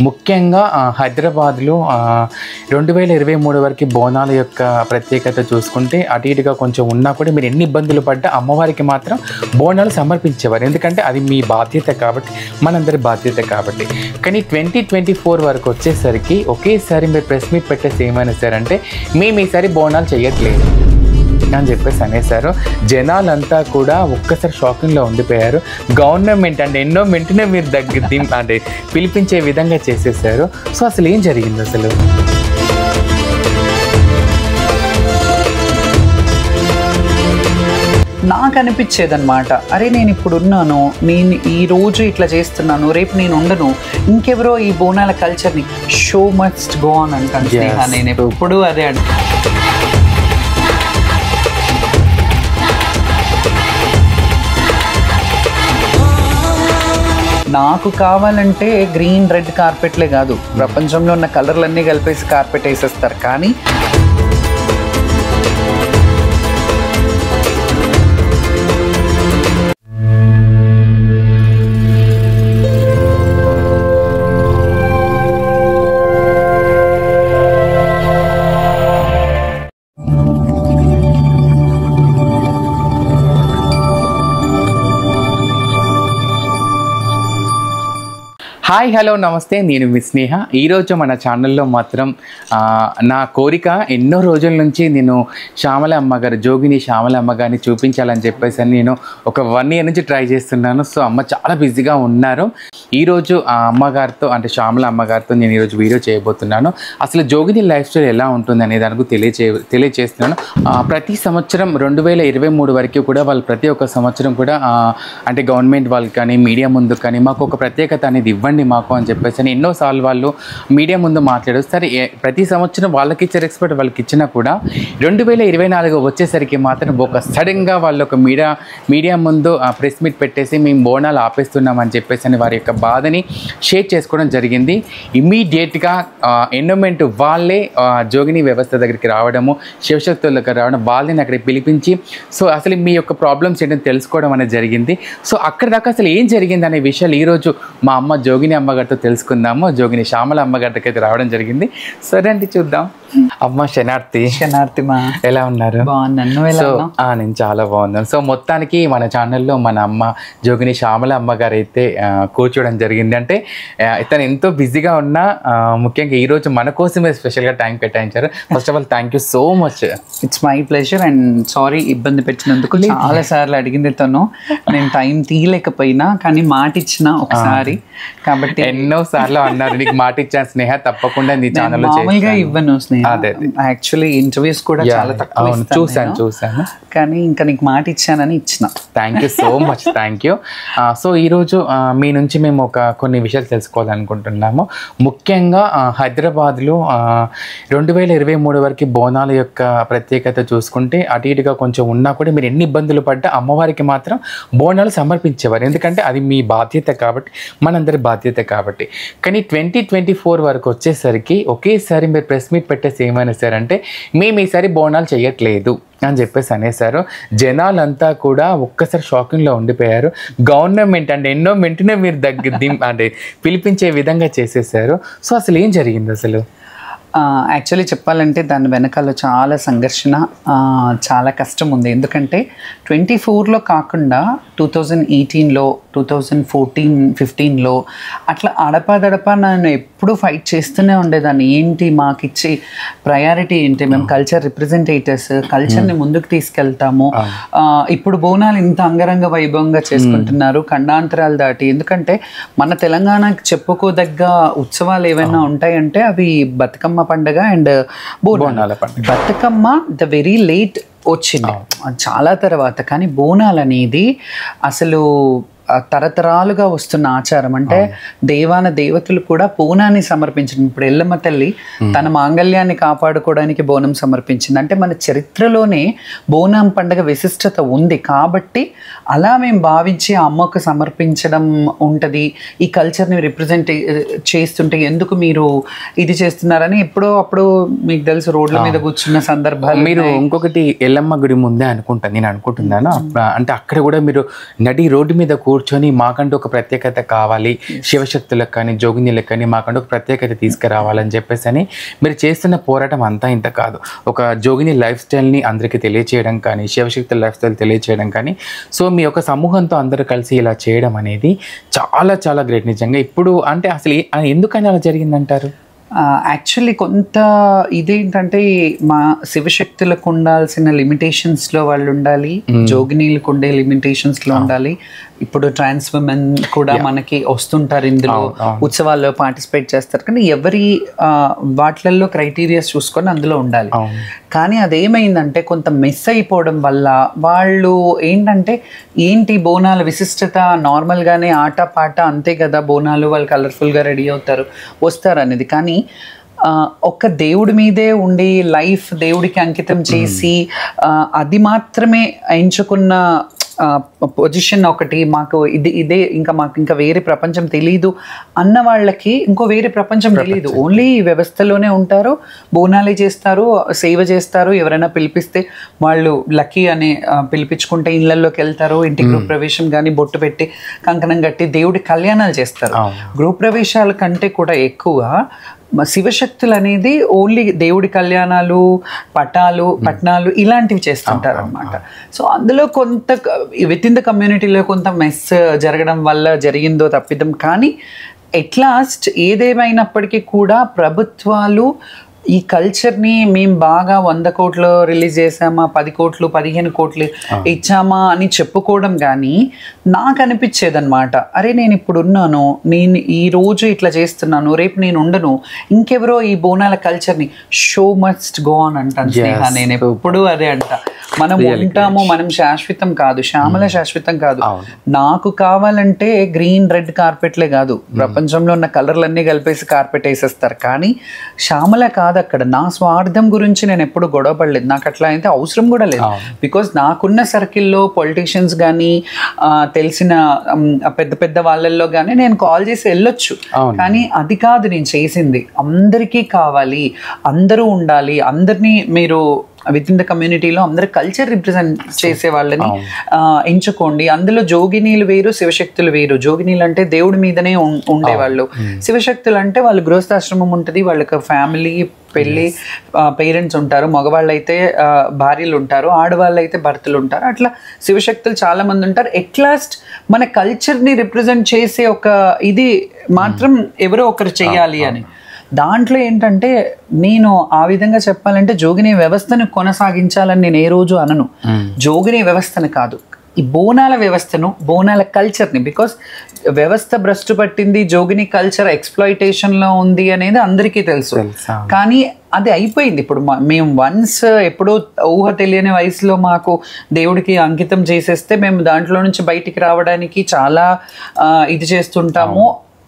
ముఖ్యంగా హైదరాబాద్లో 2023 వరకు బోనాల యొక్క ప్రత్యేకత చూసుకుంటే అటు ఇటుగా కొంచెం ఉన్నా కూడా మీరు ఎన్ని ఇబ్బందులు పడ్డా అమ్మవారికి మాత్రం బోనాలు సమర్పించేవారు. ఎందుకంటే అది మీ బాధ్యత కాబట్టి, మనందరి బాధ్యత కాబట్టి. కానీ 2024 వరకు వచ్చేసరికి ఒకేసారి మీరు ప్రెస్ మీట్ పెట్టేసి ఏమైనా సార్ అంటే మేము ఈసారి బోనాలు చేయట్లేదు అని చెప్పేసి అనేసారు. జనాలంతా కూడా ఒక్కసారి షాకింగ్లో ఉండిపోయారు. గవర్నమెంట్ అంటే ఎన్నోమెంట్నే మీరు అంటే పిలిపించే విధంగా చేసేసారు. సో అసలు ఏం జరిగింది అసలు? నాకు అనిపించేది అనమాట, అరే నేను ఇప్పుడు ఉన్నాను, నేను ఈరోజు ఇట్లా చేస్తున్నాను, రేపు నేను ఉండను, ఇంకెవరో ఈ బోనాల కల్చర్ని షో మస్ట్ గో ఆన్ అంటాను స్నేహ. నేను ఎప్పుడు అదే నాకు కావాలంటే గ్రీన్ రెడ్ కార్పెట్లే కాదు, ప్రపంచంలో ఉన్న కలర్లన్నీ కలిపేసి కార్పెట్ వేసేస్తారు. కానీ హాయ్, హలో, నమస్తే. నేను మీ స్నేహ. ఈరోజు మన ఛానల్లో మాత్రం నా కోరిక ఎన్నో రోజుల నుంచి నేను శ్యామల అమ్మగారు, జోగిని శ్యామల అమ్మగారిని చూపించాలని చెప్పేసి నేను ఒక 1 year నుంచి ట్రై చేస్తున్నాను. సో అమ్మ చాలా బిజీగా ఉన్నారు. ఈరోజు ఆ అమ్మగారితో అంటే శ్యామల అమ్మగారితో నేను ఈరోజు వీడియో చేయబోతున్నాను. అసలు జోగిని లైఫ్ స్టైల్ ఎలా ఉంటుంది అనే దానికి తెలియజేస్తున్నాను. ప్రతి సంవత్సరం 2023 వరకు కూడా వాళ్ళు ప్రతి ఒక్క సంవత్సరం కూడా అంటే గవర్నమెంట్ వాళ్ళకి కానీ మీడియా ముందు కానీ మాకు ఒక ప్రత్యేకత అనేది ఇవ్వండి మాకు అని చెప్పేసి అని ఎన్నోసార్లు వాళ్ళు మీడియా ముందు మాట్లాడారు. సరే, ప్రతి సంవత్సరం వాళ్ళకి ఇచ్చే రెస్పెక్ట్ వాళ్ళకి ఇచ్చినా కూడా 2024 వచ్చేసరికి మాత్రం ఒక సడన్గా వాళ్ళు ఒక మీడియా ముందు ప్రెస్ మీట్ పెట్టేసి మేము బోనాలు ఆపేస్తున్నామని చెప్పేసి అని వారి యొక్క బాధని షేర్ చేసుకోవడం జరిగింది. ఇమ్మీడియట్గా ఎన్విరాన్మెంట్ వాళ్ళే జోగిని వ్యవస్థ దగ్గరికి రావడము, శివశక్తుల దగ్గర రావడం, వాళ్ళని అక్కడికి పిలిపించి సో అసలు మీ యొక్క ప్రాబ్లమ్స్ ఏంటని తెలుసుకోవడం అనేది జరిగింది. సో అక్కడ దాకా అసలు ఏం జరిగింది అనే విషయాలు ఈరోజు మా అమ్మ జోగిని అమ్మగారితో తెలుసుకుందాము. జోగిని శ్యామల అమ్మగారికి అయితే రావడం జరిగింది. సరే అండి, చూద్దాం. అమ్మ శనార్థి మా ఎలా ఉన్నారు? సో నేను చాలా బాగున్నాను. సో మొత్తానికి మన ఛానల్లో మన అమ్మ జోగిని శ్యామల అమ్మగారు అయితే కూర్చోవడం జరిగింది. అంటే ఇతను ఎంతో బిజీగా ఉన్నా ముఖ్యంగా ఈరోజు మన కోసమే స్పెషల్గా టైం కేటాయించారు. First of all thank you so much. It's my pleasure and sorry ఇబ్బంది పెట్టినందుకు. చాలా సార్లు అడిగింది తను, నేను టైం తీయలేకపోయినా కానీ మాట ఇచ్చిన ఒకసారి, కాబట్టి ఎన్నో సార్లు అన్నారు నీకు మాట ఇచ్చాను స్నేహ, తప్పకుండా నీ ఛానల్లో మామూలుగా ఇవ్వను స్నేహ. యాక్చువల్లీ ఇంటర్వ్యూస్ కూడా చాలా తక్కువ చూసాను, కానీ ఇంకా నీకు మాట ఇచ్చానని ఇచ్చిన. Thank you so much, thank you. So ఈరోజు మీ నుంచి మేము కొన్ని విషయాలు తెలుసుకోవాలనుకుంటున్నాము. ముఖ్యంగా హైదరాబాద్లో 2023 వరకు బోనాల యొక్క ప్రత్యేకత చూసుకుంటే అటు ఇటుగా కొంచెం ఉన్నా కూడా మీరు ఎన్ని ఇబ్బందులు పడ్డా అమ్మవారికి మాత్రం బోనాలు సమర్పించేవారు. ఎందుకంటే అది మీ బాధ్యత కాబట్టి, మనందరి బాధ్యత కాబట్టి. కానీ 2024 వరకు వచ్చేసరికి ఒకేసారి మీరు ప్రెస్ మీట్ పెట్టేసి ఏమైనా సార్ అంటే మేము ఈసారి బోనాలు చేయట్లేదు అని చెప్పేసి అనేసారు. జనాలంతా కూడా ఒక్కసారి షాకింగ్లో ఉండిపోయారు. గవర్నమెంట్ అంటే ఎన్నోమెంట్నే మీరు అంటే పిలిపించే విధంగా చేసేసారు. సో అసలు ఏం జరిగింది అసలు? యాక్చువల్లీ చెప్పాలంటే దాని వెనకాల చాలా సంఘర్షణ, చాలా కష్టం ఉంది. ఎందుకంటే 24లో కాకుండా 2018లో, 2014-15లో అట్లా అడపాదడపా నన్ను ఎప్పుడూ ఫైట్ చేస్తూనే ఉండేదాన్ని. ఏంటి మాకు ఇచ్చే ప్రయారిటీ ఏంటి, మేము కల్చర్ రిప్రజెంటేటర్స్, కల్చర్ని ముందుకు తీసుకెళ్తాము. ఇప్పుడు బోనాలు ఇంత అంగరంగ వైభవంగా చేసుకుంటున్నారు ఖండాంతరాలు దాటి. ఎందుకంటే మన తెలంగాణకి చెప్పుకోదగ్గ ఉత్సవాలు ఏవైనా ఉంటాయంటే అవి బతుకమ్మ పండుగ అండ్ బోనాల పండుగ. బతుకమ్మ ద వెరీ లేట్ వచ్చింది, చాలా తర్వాత. కానీ బోనాలు అనేది అసలు తరతరాలుగా వస్తున్న ఆచారం. అంటే దేవాన దేవతలు కూడా బోనాన్ని సమర్పించడం. ఇప్పుడు ఎల్లమ్మ తల్లి తన మాంగళ్యాన్ని కాపాడుకోవడానికి బోనం సమర్పించింది. అంటే మన చరిత్రలోనే బోనం పండుగ విశిష్టత ఉంది కాబట్టి అలా మేము భావించి ఆ అమ్మకు సమర్పించడం ఉంటుంది. ఈ కల్చర్ని రిప్రజెంట్ చేస్తుంటే ఎందుకు మీరు ఇది చేస్తున్నారని ఎప్పుడో అప్పుడు మీకు తెలుసు రోడ్ల మీద కూర్చున్న సందర్భాలు. మీరు ఇంకొకటి ఎల్లమ్మ గుడి ముందే అనుకుంటాను, నేను అనుకుంటున్నాను. అంటే అక్కడ కూడా మీరు నడి రోడ్డు మీద కూర్చొని మాకంటూ ఒక ప్రత్యేకత కావాలి, శివశక్తులకు కానీ జోగినీలకు కానీ మాకంటూ ఒక ప్రత్యేకత తీసుకురావాలని చెప్పేసి అని మీరు చేస్తున్న పోరాటం అంతా ఇంత కాదు. ఒక జోగిని లైఫ్ స్టైల్ని అందరికీ తెలియచేయడం కానీ, శివశక్తుల లైఫ్ స్టైల్ తెలియచేయడం కానీ, సో మీ యొక్క సమూహంతో అందరూ కలిసి ఇలా చేయడం అనేది చాలా చాలా గ్రేట్ నిజంగా. ఇప్పుడు అంటే అసలు ఎందుకని అలా జరిగిందంటారు? యాక్చువల్లీ కొంత ఇదేంటంటే మా శివశక్తులకు ఉండాల్సిన లిమిటేషన్స్లో వాళ్ళు ఉండాలి, జోగినీలకు ఉండే లిమిటేషన్స్లో ఉండాలి. ఇప్పుడు ట్రాన్స్ విమెన్ కూడా మనకి వస్తుంటారు, ఇందులో ఉత్సవాల్లో పార్టిసిపేట్ చేస్తారు. కానీ ఎవరి వాటిల్లో క్రైటీరియాస్ చూసుకొని అందులో ఉండాలి. కానీ అదేమైందంటే కొంత మిస్ అయిపోవడం వల్ల వాళ్ళు ఏంటంటే ఏంటి బోనాల విశిష్టత, నార్మల్గానే ఆట పాట అంతే కదా బోనాలు, వాళ్ళు కలర్ఫుల్గా రెడీ అవుతారు వస్తారు అనేది. కానీ ఒక్క దేవుడి మీదే ఉండి లైఫ్ దేవుడికి అంకితం చేసి అది మాత్రమే ఎంచుకున్న పొజిషన్ ఒకటి, మాకు ఇదే మాకు ఇంకా వేరే ప్రపంచం తెలీదు అన్న వాళ్ళకి ఇంకో వేరే ప్రపంచం తెలీదు. ఓన్లీ ఈ వ్యవస్థలోనే ఉంటారు, బోనాలే చేస్తారు, సేవ చేస్తారు. ఎవరైనా పిలిపిస్తే వాళ్ళు లక్కీ అని పిలిపించుకుంటే ఇళ్ళల్లోకి వెళ్తారు, ఇంటి గృహ ప్రవేశం కానీ బొట్టు పెట్టి కంకణం కట్టి దేవుడి కళ్యాణాలు చేస్తారు. గృహ ప్రవేశాల కంటే కూడా ఎక్కువ శివశక్తులు అనేది ఓన్లీ దేవుడి కళ్యాణాలు, పట్నాలు ఇలాంటివి చేస్తుంటారు అనమాట. సో అందులో కొంత విత్ ఇన్ ద కమ్యూనిటీలో కొంత మెస్ జరగడం వల్ల జరిగిందో తప్పిదం. కానీ ఎట్ లాస్ట్ ఏదేమైనప్పటికీ కూడా ప్రభుత్వాలు ఈ కల్చర్ని మేము బాగా 100 కోట్లు రిలీజ్ చేసామా, 10 కోట్లు 15 కోట్లు ఇచ్చామా అని చెప్పుకోవడం కానీ నాకు అనిపించేది అనమాట, అరే నేను ఇప్పుడు ఉన్నాను, నేను ఈ రోజు ఇట్లా చేస్తున్నాను, రేపు నేను ఉండను, ఇంకెవరో ఈ బోనాల కల్చర్ని షో మస్ట్ గో ఆన్ అంటాను స్నేహ. నేను ఎప్పుడు అదే అంట, మనం ఉంటాము, మనం శాశ్వతం కాదు, శ్యామల శాశ్వతం కాదు. నాకు కావాలంటే గ్రీన్ రెడ్ కార్పెట్లే కాదు, ప్రపంచంలో ఉన్న కలర్లన్నీ కలిపేసి కార్పెట్ వేసేస్తారు. కానీ శ్యామల కాదు. అక్కడ నా స్వార్థం గురించి నేను ఎప్పుడు గొడవ పడలేదు, నాకు అట్లా అయితే అవసరం కూడా లేదు. బికాస్ నాకున్న సర్కిల్లో పొలిటీషియన్స్ కానీ తెలిసిన పెద్ద పెద్ద వాళ్ళల్లో కానీ నేను కాల్ చేసి వెళ్ళొచ్చు. కానీ అది కాదు నేను చేసింది. అందరికీ కావాలి, అందరూ ఉండాలి, అందరినీ మీరు విత్ ఇన్ ద కమ్యూనిటీలో అందరు కల్చర్ రిప్రజెంట్ చేసే వాళ్ళని ఎంచుకోండి. అందులో జోగినీలు వేరు, శివశక్తులు వేరు. జోగినీలు అంటే దేవుడి మీదనే ఉండేవాళ్ళు, శివశక్తులు అంటే వాళ్ళు గృహస్థాశ్రమం ఉంటుంది, వాళ్ళకి ఫ్యామిలీ పెళ్ళి పేరెంట్స్ ఉంటారు, మగవాళ్ళు అయితే భార్యలు ఉంటారు, ఆడవాళ్ళు అయితే భర్తలు ఉంటారు. అట్లా శివశక్తులు చాలా మంది ఉంటారు. ఎట్ లాస్ట్ మన కల్చర్ని రిప్రజెంట్ చేసే ఒక ఇది మాత్రం ఎవరో ఒకరు చెయ్యాలి అని. దాంట్లో ఏంటంటే నేను ఆ విధంగా చెప్పాలంటే జోగిని వ్యవస్థను కొనసాగించాలని నేను ఏ రోజు అనను, జోగిని వ్యవస్థను కాదు, ఈ బోనాల వ్యవస్థను, బోనాల కల్చర్ని. బికాస్ వ్యవస్థ భ్రష్టు పట్టింది, జోగిని కల్చర్ ఎక్స్ప్లాయిటేషన్లో ఉంది అనేది అందరికీ తెలుసు. కానీ అది అయిపోయింది. ఇప్పుడు మేము వన్స్ ఎప్పుడో ఊహ తెలియని వయసులో మాకు దేవుడికి అంకితం చేసేస్తే మేము దాంట్లో నుంచి బయటికి రావడానికి చాలా ఇది చేస్తుంటాము.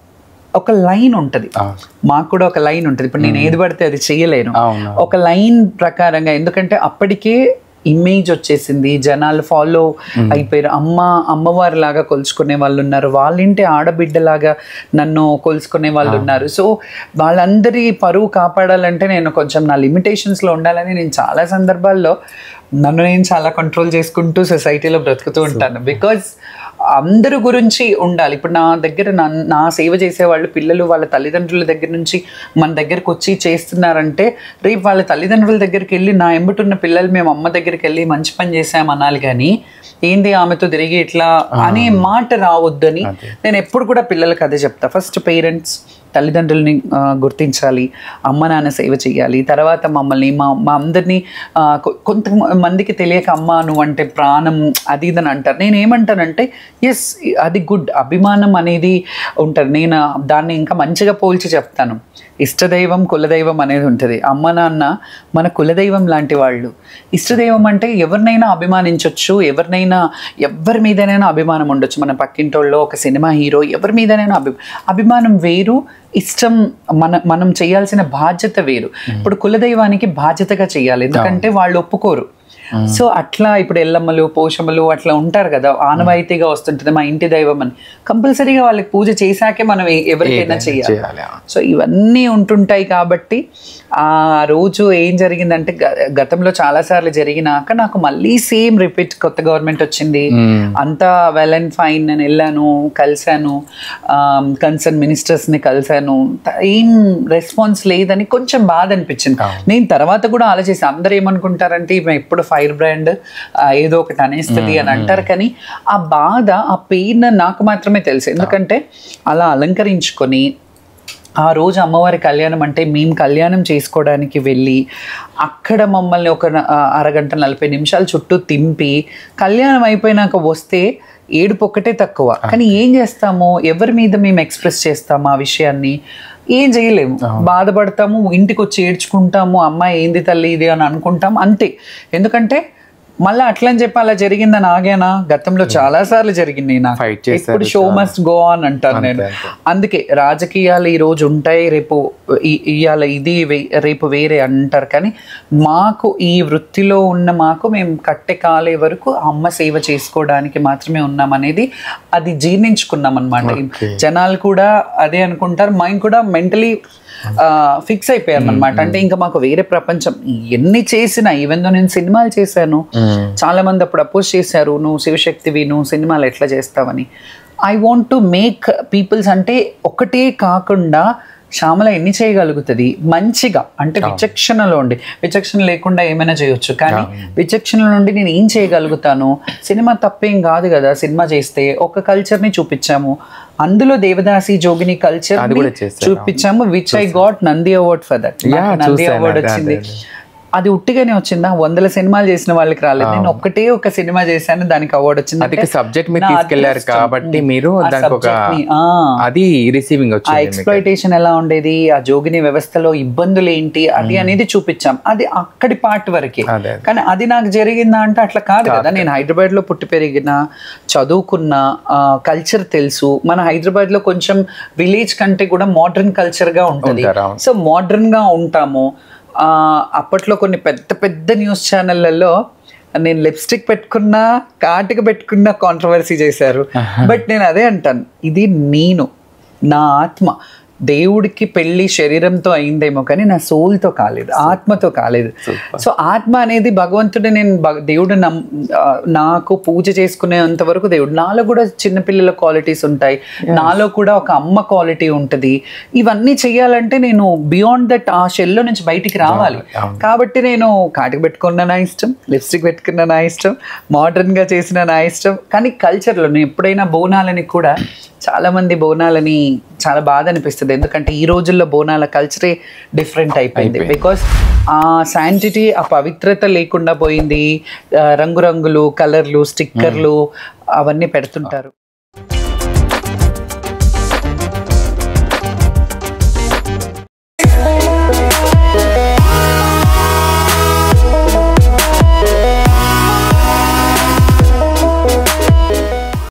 ఒక లైన్ ఉంటుంది, మాకు కూడా ఒక లైన్ ఉంటుంది. ఇప్పుడు నేను ఏది పడితే అది చేయలేను, ఒక లైన్ ప్రకారంగా. ఎందుకంటే అప్పటికే ఇమేజ్ వచ్చేసింది, జనాలు ఫాలో అయిపోయారు. అమ్మవారి లాగా కొలుచుకునే వాళ్ళు ఉన్నారు, వాళ్ళింటి ఆడబిడ్డలాగా నన్ను కొలుచుకునే వాళ్ళు ఉన్నారు. సో వాళ్ళందరి పరువు కాపాడాలంటే నేను కొంచెం నా లిమిటేషన్స్లో ఉండాలని నేను చాలా సందర్భాల్లో నన్ను నేను చాలా కంట్రోల్ చేసుకుంటూ సొసైటీలో బ్రతుకుతూ ఉంటాను. బికాజ్ అందరి గురించి ఉండాలి. ఇప్పుడు నా దగ్గర నా సేవ చేసేవాళ్ళు పిల్లలు వాళ్ళ తల్లిదండ్రుల దగ్గర నుంచి మన దగ్గరకు వచ్చి చేస్తున్నారంటే రేపు వాళ్ళ తల్లిదండ్రుల దగ్గరికి వెళ్ళి నా ఎంబటున్న పిల్లలు మేము అమ్మ దగ్గరికి వెళ్ళి మంచి పని చేసామనాలి. కానీ ఏంటి ఆమెతో తిరిగి ఇట్లా అనే మాట రావద్దని నేను ఎప్పుడు కూడా పిల్లలకు అదే చెప్తా. ఫస్ట్ పేరెంట్స్ తల్లిదండ్రులని గుర్తించాలి, అమ్మ నాన్న సేవ చేయాలి, తర్వాత మమ్మల్ని మా అందరినీ కొంతమందికి తెలియక అమ్మ నువ్వు అంటే ప్రాణం అది ఇదని అంటారు. నేను ఏమంటానంటే ఎస్ అది గుడ్, అభిమానం అనేది ఉంటుంది. నేను దాన్ని ఇంకా మంచిగా పోల్చి చెప్తాను. ఇష్టదైవం కులదైవం అనేది ఉంటుంది. అమ్మ నాన్న మన కులదైవం లాంటి వాళ్ళు. ఇష్టదైవం అంటే ఎవరినైనా అభిమానించవచ్చు, ఎవరి మీదనైనా అభిమానం ఉండొచ్చు. మన పక్కింటోళ్ళలో ఒక సినిమా హీరో ఎవరి మీదనైనా అభిమానం వేరు, ఇష్టం మనం చేయాల్సిన బాధ్యత వేరు. ఇప్పుడు కులదైవానికి బాధ్యతగా చేయాలి, ఎందుకంటే వాళ్ళు ఒప్పుకోరు. సో అట్లా ఇప్పుడు ఎల్లమ్మలు పోషమ్మలు అట్లా ఉంటారు కదా, ఆనవాయితీగా వస్తుంటుంది మా ఇంటి దైవం అని. కంపల్సరీగా వాళ్ళకి పూజ చేశాకే మనం ఎవరికైనా చేయాలి. సో ఇవన్నీ ఉంటుంటాయి కాబట్టి ఆ రోజు ఏం జరిగిందంటే గతంలో చాలా సార్లు జరిగినాక నాకు మళ్ళీ సేమ్ రిపీట్, కొత్త గవర్నమెంట్ వచ్చింది, అంతా వెల్ అండ్ ఫైన్, నేను వెళ్ళాను, కలిశాను, కన్సర్న్ మినిస్టర్స్ని కలిశాను, ఏం రెస్పాన్స్ లేదని కొంచెం బాధ అనిపించింది. నేను తర్వాత కూడా ఆలోచిస్తాను, అందరూ ఏమనుకుంటారంటే ఈమె ఎప్పుడు ఫైర్ బ్రాండ్ ఏదో ఒకటి అనేస్తుంది అని అంటారు, కానీ ఆ బాధ, ఆ పెయిన్ నాకు మాత్రమే తెలుసు. ఎందుకంటే అలా అలంకరించుకొని ఆ రోజు అమ్మవారి కళ్యాణం అంటే మేము కళ్యాణం చేసుకోవడానికి వెళ్ళి అక్కడ మమ్మల్ని ఒక అరగంట 40 నిమిషాలు చుట్టూ తింపి కళ్యాణం అయిపోయినాక వస్తే ఏడుపు ఒక్కటే తక్కువ. కానీ ఏం చేస్తాము, ఎవరి మీద మేము ఎక్స్ప్రెస్ చేస్తాము ఆ విషయాన్ని? ఏం చేయలేము, బాధపడతాము, ఇంటికి వచ్చి ఏడ్చుకుంటాము, అమ్మ ఏంది తల్లి ఇది అని అనుకుంటాం అంతే. ఎందుకంటే మళ్ళీ అట్లా అని చెప్పి అలా జరిగిందని ఆగానా? గతంలో చాలా సార్లు జరిగింది నాకు. ఇప్పుడు షో మస్ట్ గో ఆన్ అంటాను నేను. అందుకే రాజకీయాలు ఈ రోజు ఉంటాయి, రేపు ఇవాళ ఇది రేపు వేరే అంటారు, కానీ మాకు ఈ వృత్తిలో ఉన్న మాకు మేము కట్టె కాలే వరకు అమ్మ సేవ చేసుకోవడానికి మాత్రమే ఉన్నాం అనేది అది జీర్ణించుకున్నాం అనమాట. జనాలు కూడా అదే అనుకుంటారు, మేము కూడా మెంటలీ ఫిక్స్ అయిపోయాం అనమాట. అంటే ఇంకా మాకు వేరే ప్రపంచం ఎన్ని చేసినా, ఈవెన్ దో నేను సినిమాలు చేశాను, చాలా మంది అప్పుడు అపోజ్ చేశారు, నువ్వు శివశక్తివి, నువ్వు సినిమాలు ఎట్లా చేస్తావని. I want to make peoples, అంటే ఒకటే కాకుండా శ్యామల ఎన్ని చేయగలుగుతుంది మంచిగా, అంటే విచక్షణలో ఉండి, విచక్షణ లేకుండా ఏమైనా చేయొచ్చు, కానీ విచక్షణ నుండి నేను ఏం చేయగలుగుతాను. సినిమా తప్పేం కాదు కదా, సినిమా చేస్తే ఒక కల్చర్ని చూపించాము, అందులో దేవదాసి జోగిని కల్చర్ చూపించాము, which I got Nandi award for that. Nandi award వచ్చింది. అది ఉట్టిగానే వచ్చిందా? 100 సినిమాలు చేసిన వాళ్ళకి రాలేదు, నేను ఒక్కటే ఒక సినిమా చేశాను, దానికి అవార్డు వచ్చింది. సబ్జెక్ట్ మీరు తీసుకెళ్లారు కాబట్టి మీరు అది రిసీవింగ్ వచ్చింది. ఆ ఎక్స్‌ప్లాయిటేషన్ ఎలా ఉండేది, ఆ జోగిని వ్యవస్థలో ఇబ్బందులు ఏంటి, అది అనేది చూపించాం. అది అక్కడి పార్ట్ వరకే, కానీ అది నాకు జరిగిందా అంటే అట్లా కాదు కదా. నేను హైదరాబాద్ లో పుట్టి పెరిగిన, చదువుకున్న, కల్చర్ తెలుసు. మన హైదరాబాద్ లో కొంచెం విలేజ్ కంటే కూడా మోడర్న్ కల్చర్ గా ఉంటుంది. సో మోడర్న్ గా ఉంటాము. అప్పట్లో కొన్ని పెద్ద పెద్ద న్యూస్ ఛానళ్లలో నేను లిప్స్టిక్ పెట్టుకున్నా, కాటుక పెట్టుకున్నా కాంట్రవర్సీ చేశారు. బట్ నేను అదే అంటాను, ఇది నేను, నా ఆత్మ. దేవుడికి పెళ్లి శరీరంతో అయిందేమో కానీ నా సోల్తో కాలేదు, ఆత్మతో కాలేదు. సో ఆత్మ అనేది భగవంతుడు, నేను దేవుడు నాకు పూజ చేసుకునేంత వరకు దేవుడు, నాలో కూడా చిన్నపిల్లల క్వాలిటీస్ ఉంటాయి, నాలో కూడా ఒక అమ్మ క్వాలిటీ ఉంటుంది. ఇవన్నీ చెయ్యాలంటే నేను బియాండ్ దట్ ఆ షెల్లో నుంచి బయటికి రావాలి. కాబట్టి నేను కాటికి పెట్టుకున్న నా ఇష్టం, లిప్స్టిక్ పెట్టుకున్న నా ఇష్టం, మోడర్న్గా చేసిన నా ఇష్టం. కానీ కల్చర్లో నేను ఎప్పుడైనా బోనాలని కూడా, చాలామంది బోనాలని చాలా బాధ అనిపిస్తుంది, ఎందుకంటే ఈ రోజుల్లో బోనాల కల్చరే డిఫరెంట్ అయిపోయింది. బికాస్ ఆ శాంటిటీ, ఆ పవిత్రత లేకుండా పోయింది. రంగురంగులు, కలర్లు, స్టిక్కర్లు అవన్నీ పెడుతుంటారు.